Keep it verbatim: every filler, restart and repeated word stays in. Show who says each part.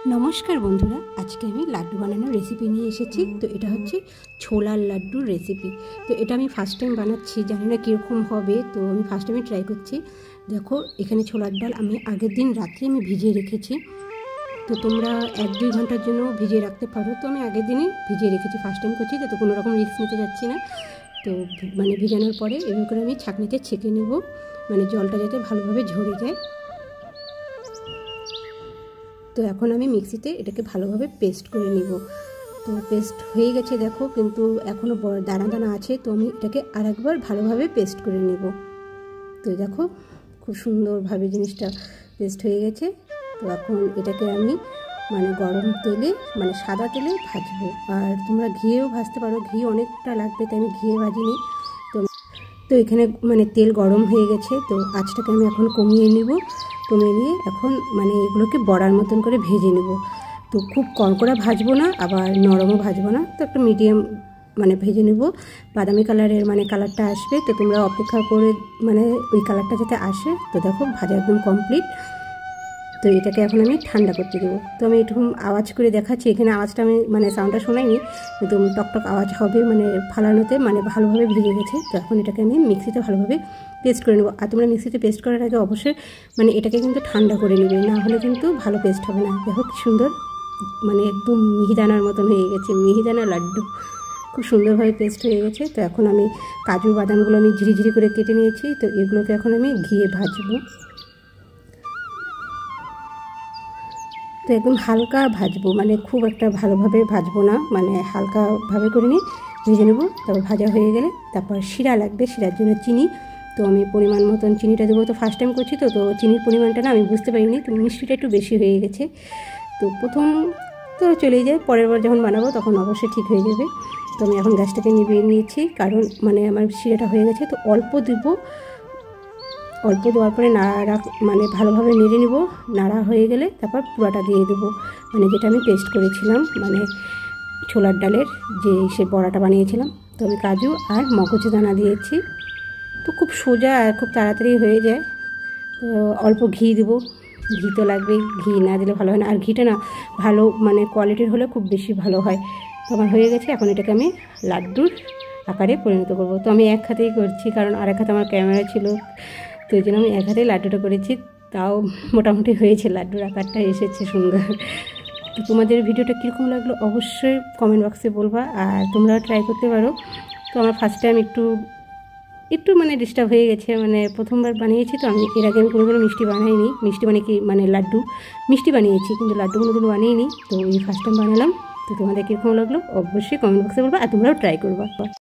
Speaker 1: নমস্কার বন্ধুরা, আজকে আমি লাড্ডু বানানোর রেসিপি নিয়ে এসেছি। তো এটা হচ্ছে ছোলার লাড্ডুর রেসিপি। তো এটা আমি ফার্স্ট টাইম বানাচ্ছি, জানি না কীরকম হবে, তো আমি ফার্স্ট টাইমে ট্রাই করছি। দেখো, এখানে ছোলার ডাল আমি আগের দিন রাত্রে আমি ভিজিয়ে রেখেছি। তো তোমরা এক দুই ঘন্টার জন্য ভিজিয়ে রাখতে পারো। তো আমি আগের দিনই ভিজিয়ে রেখেছি, ফার্স্ট টাইম করছি, তো কোনো রকম রিস্ক নিতে যাচ্ছি না। তো মানে ভিজানোর পরে এবার করে আমি ছাঁকনিতে ছেঁকে নেব, মানে জলটা যাতে ভালোভাবে ঝরে যায়। তো এখন আমি মিক্সিতে এটাকে ভালোভাবে পেস্ট করে নিব। তো পেস্ট হয়ে গেছে দেখো, কিন্তু এখনও দানা দানা আছে। তো আমি এটাকে আরেকবার ভালোভাবে পেস্ট করে নেব। তো দেখো, খুব সুন্দরভাবে জিনিসটা পেস্ট হয়ে গেছে। তো এখন এটাকে আমি মানে গরম তেলে, মানে সাদা তেলে ভাজবো। আর তোমরা ঘিয়েও ভাজতে পারো, ঘি অনেকটা লাগবে, তাই আমি ঘিয়ে ভাজিনি। তো তো এখানে মানে তেল গরম হয়ে গেছে। তো আঁচটাকে আমি এখন কমিয়ে নেব। কমিয়ে নিয়ে এখন মানে এগুলোকে বড়ার মতন করে ভেজে নেব। তো খুব কড়কড়া ভাজবো না, আবার নরমও ভাজবো না, তো একটা মিডিয়াম মানে ভেজে নেব। বাদামি কালারের মানে কালারটা আসবে, তো তোমরা অপেক্ষা করে মানে ওই কালারটা যাতে আসে। তো দেখো, ভাজা একদম কমপ্লিট। তো এটাকে এখন আমি ঠান্ডা করতে দেবো। তো আমি একটু আওয়াজ করে দেখাচ্ছি। এখানে আওয়াজটা আমি মানে সাউন্ডটা শোনাইনি, কিন্তু টকটক আওয়াজ হবে মানে ফালানোতে, মানে ভালোভাবে ভেজে গেছে। তো এখন এটাকে আমি মিক্সিতে ভালোভাবে পেস্ট করে নেবো। আর তোমরা মিক্সিতে পেস্ট করার আগে অবশ্যই মানে এটাকে কিন্তু ঠান্ডা করে নেবে, না হলে কিন্তু ভালো পেস্ট হবে না। দেখো কি সুন্দর, মানে একদম মিহিদানার মতন হয়ে গেছে, মিহিদানা লাড্ডু খুব সুন্দরভাবে পেস্ট হয়ে গেছে। তো এখন আমি কাজু বাদামগুলো আমি ঝিরিঝিরি করে কেটে নিয়েছি। তো এগুলোকে এখন আমি ঘিয়ে ভাজবো। তো একদম হালকা ভাজবো, মানে খুব একটা ভালোভাবে ভাজবো না, মানে হালকাভাবে করে নিয়ে ভেজে নেবো। তারপর ভাজা হয়ে গেলে তারপর শিরা লাগবে, শিরার জন্য চিনি। তো আমি পরিমাণ মতন চিনিটা দেবো। তো ফার্স্ট টাইম করছি, তো তো চিনির পরিমাণটা না আমি বুঝতে পারিনি, তো মিষ্টিটা একটু বেশি হয়ে গেছে। তো প্রথম তো চলেই যায়, পরের বার যখন বানাবো তখন অবশ্যই ঠিক হয়ে যাবে। তো আমি এখন গ্যাসটাকে নিভিয়ে নিয়েছি, কারণ মানে আমার শিরাটা হয়ে গেছে। তো অল্প দেবো, অল্প দেওয়ার পরে নাড়া মানে ভালোভাবে নেড়ে নেব। নাড়া হয়ে গেলে তারপর পুরাটা দিয়ে দেবো, মানে যেটা আমি পেস্ট করেছিলাম, মানে ছোলার ডালের যে সে বড়াটা বানিয়েছিলাম। তো আমি কাজু আর মগজে দানা দিয়েছি। তো খুব সোজা আর খুব তাড়াতাড়ি হয়ে যায়। তো অল্প ঘি দেবো, ঘি তো লাগবেই, ঘি না দিলে ভালো হয় না। আর ঘিটা না ভালো মানে কোয়ালিটির হলে খুব বেশি ভালো হয়। তো আমার হয়ে গেছে, এখন এটাকে আমি লাড্ডুর আকারে পরিণত করব। তো আমি এক হাতেই করছি, কারণ আর এক হাতে আমার ক্যামেরা ছিল, তো এই জন্য আমি এক হাতেই লাড্ডুটা করেছি। তাও মোটামুটি হয়েছে, লাড্ডুর আকারটা এসেছে সুন্দর। তো তোমাদের ভিডিওটা কীরকম লাগলো অবশ্যই কমেন্ট বক্সে বলবা, আর তোমরাও ট্রাই করতে পারো। তো আমার ফার্স্ট টাইম একটু একটু মানে ডিস্টার্ব হয়ে গেছে, মানে প্রথমবার বানিয়েছি। তো আমি এর আগে আমি কোনো কোনো মিষ্টি বানাইনি, মিষ্টি মানে কি মানে লাড্ডু মিষ্টি বানিয়েছি, কিন্তু লাড্ডু কোনো দিন বানিয়েনি। তো এই ফার্স্ট টাইম বানালাম। তো তোমাদের কীরকম লাগলো অবশ্যই কমেন্ট বক্সে বলবা, আর তোমরাও ট্রাই করবা।